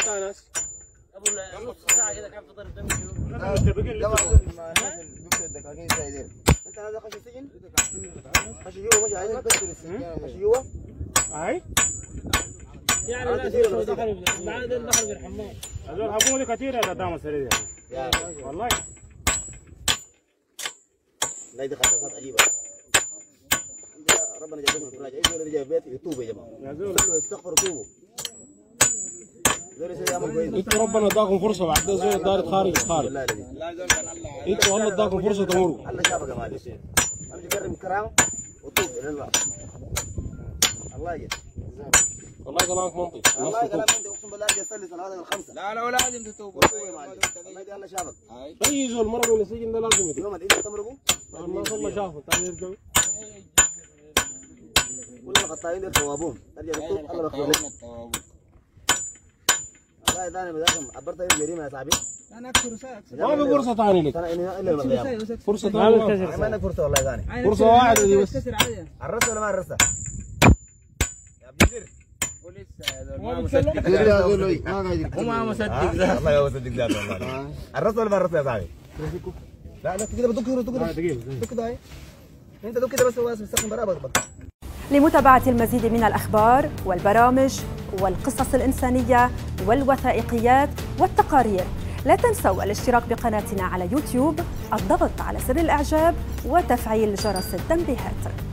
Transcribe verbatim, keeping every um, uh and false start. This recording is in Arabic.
يا ناس ابو نص ساعه كذا كم تضرب دم انا متفقين لسه الدكاكين زي انت هذا خش السجن خش جوا مش عايزك تدخل السجن خش جوا اي يعني الناس دخلوا بعدين دخلوا في الحمام هذول الحكومه دي كثيره يا دام السرير يا والله لا دي خطوات عجيبه ربنا جابهم في الفراج اي زول جاي بيت يتوب يا جماعه يا زول استغفروا توبوا زول يسوي عمل كويس انتوا ربنا اداكم فرصه بعد ده زول دار خارج خارج لا لا انتوا والله اداكم فرصه تمروا الله شافك يا معلم امشي كرم كرامه وتوب الى الله الله يجزاك والله كلامك منطقي والله كلام انت اقسم بالله ارجع اصلي صلاه الخمسه لا لا لازم تتوب وتوب يا معلم الله يجزاك الله شافك اي زول مرق من السجن ده لازم يتوب يوم انت تمرقوا الناس الله شافوا تعالوا يرجعوا كل الخطايين دول ثوابهم ترجع تتوب الله يغفر لك والله ثاني بداكم عبرت يوم جريمه يا صاحبي انا اكثر ساعه ما في فرصه ثانيه لك انا الا القيامه فرصه ثانيه ما عندك فرصه والله ثاني فرصه واحده دي بس عرست ولا ما عرست يا عبد الجليل ولسه هذول ما ما بتصدق. مصدق ما قاعد وما مصدق ذا الله يا مصدق ذات والله عرست ولا ما عرست يا صاحبي لا لا كده بدك كده كده دقيقه كده انت دوك كده بس هو مستخدم برابط. لمتابعة المزيد من الأخبار والبرامج والقصص الإنسانية والوثائقيات والتقارير لا تنسوا الاشتراك بقناتنا على يوتيوب، الضغط على زر الإعجاب وتفعيل جرس التنبيهات.